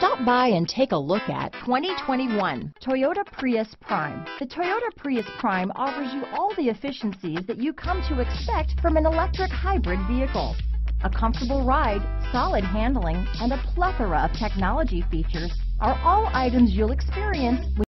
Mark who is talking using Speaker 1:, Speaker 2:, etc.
Speaker 1: Stop by and take a look at 2021 Toyota Prius Prime. The Toyota Prius Prime offers you all the efficiencies that you come to expect from an electric hybrid vehicle. A comfortable ride, solid handling, and a plethora of technology features are all items you'll experience